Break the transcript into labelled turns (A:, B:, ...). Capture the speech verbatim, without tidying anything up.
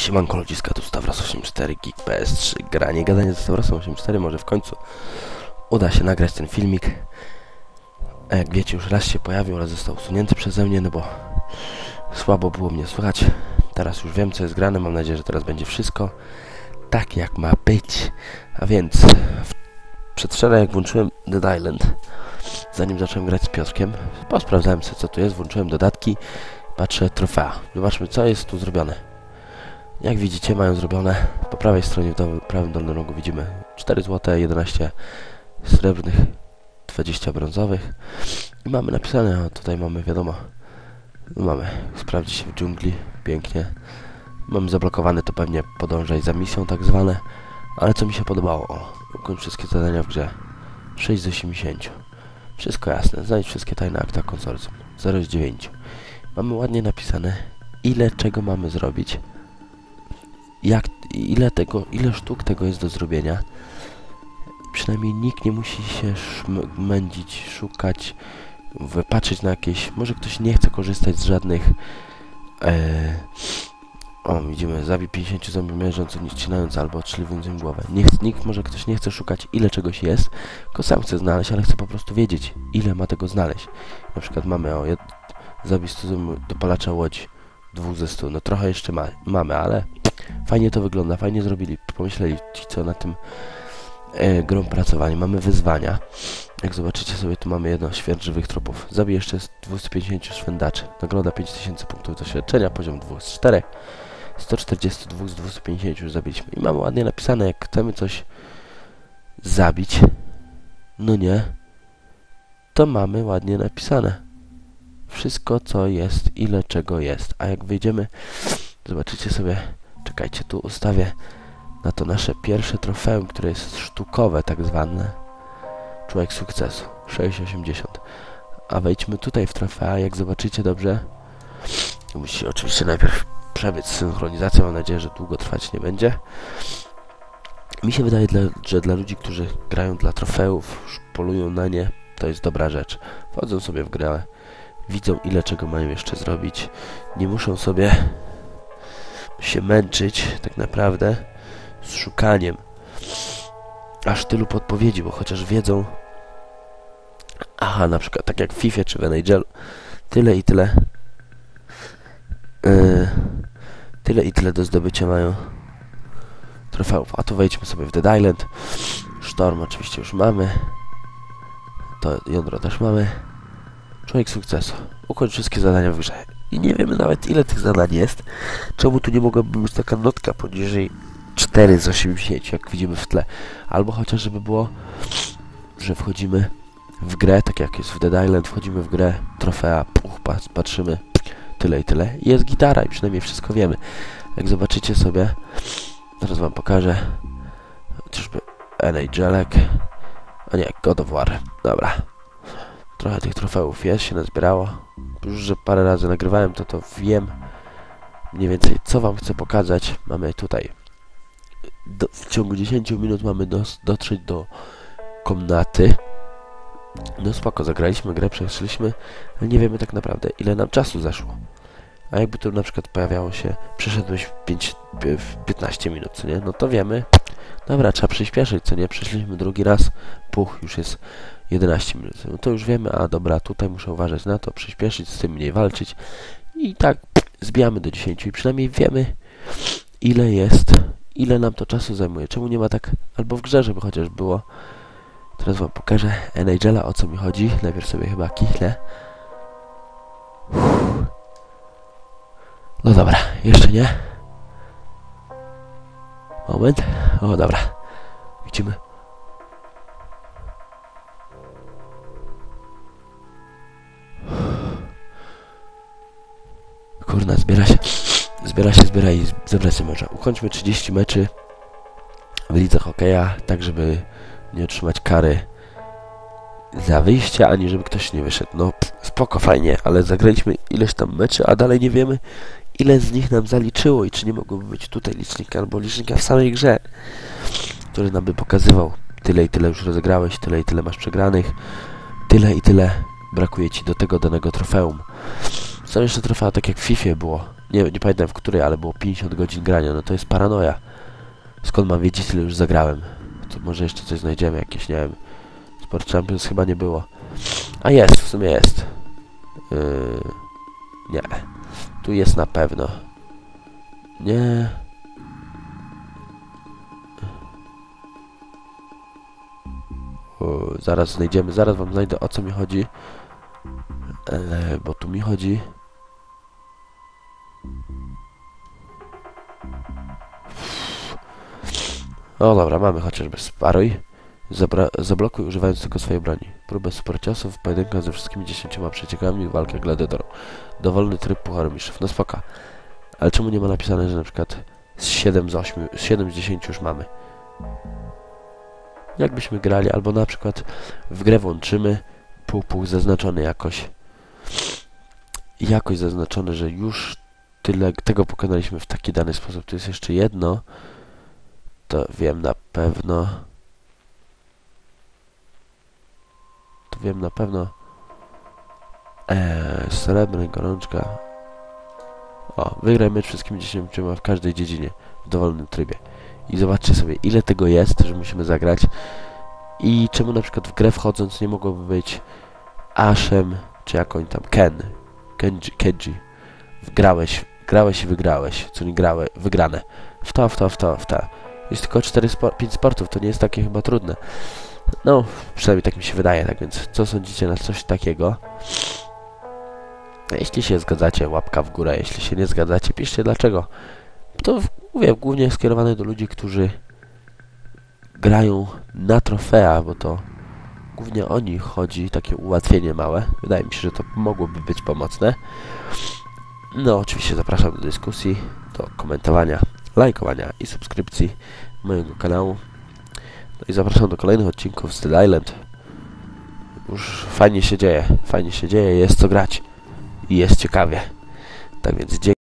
A: Siemanko ludziska, tu Stawros osiemdziesiąt cztery, Geek P S trzy, granie, gadanie ze Stawrosem osiemdziesiąt cztery, może w końcu uda się nagrać ten filmik. A jak wiecie, już raz się pojawił, ale został usunięty przeze mnie, no bo słabo było mnie słychać. Teraz już wiem, co jest grane, mam nadzieję, że teraz będzie wszystko tak, jak ma być. A więc, przedwczoraj jak włączyłem Dead Island, zanim zacząłem grać z Piotrkiem, posprawdzałem sobie, co tu jest, włączyłem dodatki, patrzę, trofea. Zobaczmy, co jest tu zrobione. Jak widzicie, mają zrobione po prawej stronie, w dole, prawym dolnym rogu widzimy cztery złote, jedenaście srebrnych, dwadzieścia brązowych. I mamy napisane, a tutaj mamy, wiadomo, mamy sprawdzić się w dżungli, pięknie. Mamy zablokowane, to pewnie podążaj za misją tak zwane. Ale co mi się podobało, o, ukończ wszystkie zadania w grze. sześć z osiemdziesięciu. Wszystko jasne, znajdź wszystkie tajne akta konsorcjum. zero z dziewięciu. Mamy ładnie napisane, ile czego mamy zrobić. Jak, ile tego, ile sztuk tego jest do zrobienia. Przynajmniej nikt nie musi się mędzić, szukać, wypatrzeć na jakieś... Może ktoś nie chce korzystać z żadnych... E, o, widzimy, zabij pięćdziesięciu zombie mierząc, nie ścinając albo odszliwując im głowę. Nikt, nikt, może ktoś nie chce szukać, ile czegoś jest, tylko sam chce znaleźć, ale chce po prostu wiedzieć, ile ma tego znaleźć. Na przykład mamy, o, jed, zabij stu dopalacza łodzi, dwóch ze stu. No trochę jeszcze ma, mamy, ale... Fajnie to wygląda, fajnie zrobili, pomyśleli ci, co na tym e, grą pracowali. Mamy wyzwania. Jak zobaczycie sobie, tu mamy jedno, świat żywych trupów. Zabij jeszcze z dwieście pięćdziesiąt szwendaczy. Nagroda pięć tysięcy punktów doświadczenia, poziom dwa z czterech. sto czterdzieści dwa z dwieście pięćdziesiąt już zabiliśmy. I mamy ładnie napisane, jak chcemy coś zabić, no nie, to mamy ładnie napisane. Wszystko, co jest, ile czego jest. A jak wyjdziemy, zobaczycie sobie... Czekajcie, tu ustawię na to nasze pierwsze trofeum, które jest sztukowe, tak zwane. Człowiek sukcesu, sześć osiemdziesiąt. A wejdźmy tutaj w trofea, jak zobaczycie dobrze. Musi oczywiście najpierw przebiec synchronizację, mam nadzieję, że długo trwać nie będzie. Mi się wydaje, że dla ludzi, którzy grają dla trofeów, polują na nie, to jest dobra rzecz. Wchodzą sobie w grę, widzą ile czego mają jeszcze zrobić. Nie muszą sobie... się męczyć tak naprawdę z szukaniem aż tylu podpowiedzi, bo chociaż wiedzą, aha, na przykład tak jak w FIFA czy w N H L, tyle i tyle yy, tyle i tyle do zdobycia mają trofeów. A tu wejdźmy sobie w Dead Island. Sztorm oczywiście już mamy, to jądro też mamy. Człowiek sukcesu, ukończ wszystkie zadania w grze. I nie wiemy nawet, ile tych zadań jest. Czemu tu nie mogłaby być taka notka poniżej cztery z osiemdziesięciu, jak widzimy w tle. Albo chociaż, żeby było, że wchodzimy w grę, tak jak jest w Dead Island, wchodzimy w grę, trofea, puch, patrzymy, tyle i tyle. I jest gitara i przynajmniej wszystko wiemy. Jak zobaczycie sobie, teraz wam pokażę, chociażby N H L-ek, a nie, God of War, dobra. Trochę tych trofeów jest, się nazbierało. Już, że parę razy nagrywałem, to to wiem mniej więcej, co wam chcę pokazać. Mamy tutaj do, w ciągu dziesięciu minut mamy dos, dotrzeć do komnaty. No spoko, zagraliśmy grę, przeszliśmy, ale nie wiemy tak naprawdę, ile nam czasu zeszło. A jakby tu na przykład pojawiało się, przeszedłeś w, pięć, w piętnaście minut, co nie? No to wiemy, dobra, trzeba przyspieszyć, co nie? Przeszliśmy drugi raz, puch, już jest jedenaście minut. No to już wiemy, a dobra, tutaj muszę uważać na to, przyspieszyć, z tym mniej walczyć. I tak zbijamy do dziesięciu i przynajmniej wiemy, ile jest, ile nam to czasu zajmuje. Czemu nie ma tak, albo w grze, żeby chociaż było. Teraz wam pokażę N H L-a, o co mi chodzi. Najpierw sobie chyba kichnę. Uff. No dobra, jeszcze nie. Moment. O, dobra. Widzimy. Kurna, zbiera się, zbiera się, zbiera i zebrać się może. Ukończmy trzydzieści meczy w lidze hokeja, tak żeby nie otrzymać kary za wyjście, ani żeby ktoś nie wyszedł. No spoko, fajnie, ale zagraliśmy ileś tam meczy, a dalej nie wiemy, ile z nich nam zaliczyło i czy nie mogłoby być tutaj licznika albo licznika w samej grze, który nam by pokazywał, tyle i tyle już rozegrałeś, tyle i tyle masz przegranych, tyle i tyle brakuje ci do tego danego trofeum. Są jeszcze trofea, tak jak w FIFA było. Nie, nie pamiętam w której, ale było pięćdziesiąt godzin grania. No to jest paranoja. Skąd mam wiedzieć, ile już zagrałem? To może jeszcze coś znajdziemy, jakieś, nie wiem. Sport Champions chyba nie było. A jest, w sumie jest. Yy, nie. Tu jest na pewno. Nie. O, zaraz znajdziemy, zaraz wam znajdę, o co mi chodzi. E, bo tu mi chodzi... O dobra, mamy chociażby sparuj. Zabra zablokuj używając tylko swojej broni. Próbę super ciosów w pojedynkach ze wszystkimi dziesięcioma przeciekami w walkę gladiatorów. Dowolny tryb pucharu mistrzów. No spoko. Ale czemu nie ma napisane, że na przykład z siedem z ośmiu, z siedem z dziesięciu już mamy? Jakbyśmy grali, albo na przykład w grę włączymy pół pół zaznaczony jakoś. Jakoś zaznaczony, że już tyle tego pokonaliśmy w taki dany sposób. Tu jest jeszcze jedno. To wiem na pewno. To wiem na pewno. Eee, srebrna gorączka. O, wygraj mecz wszystkimi dziesięcioma w każdej dziedzinie. W dowolnym trybie. I zobaczcie sobie, ile tego jest, że musimy zagrać. I czemu na przykład w grę wchodząc nie mogłoby być Ashem, czy jak oni tam, Ken. Kenji. Kenji. Grałeś, grałeś i wygrałeś. Co nie grałeś, wygrane. W to, w to, w to, w to. Jest tylko cztery, pięć sportów, to nie jest takie chyba trudne. No, przynajmniej tak mi się wydaje, tak więc co sądzicie na coś takiego? Jeśli się zgadzacie, łapka w górę, jeśli się nie zgadzacie, piszcie dlaczego. To mówię, głównie skierowane do ludzi, którzy grają na trofea, bo to głównie o nich chodzi, takie ułatwienie małe. Wydaje mi się, że to mogłoby być pomocne. No, oczywiście zapraszam do dyskusji, do komentowania, lajkowania i subskrypcji mojego kanału. No i zapraszam do kolejnych odcinków z Dead Island. Już fajnie się dzieje, fajnie się dzieje, jest co grać i jest ciekawie. Tak więc dzięki.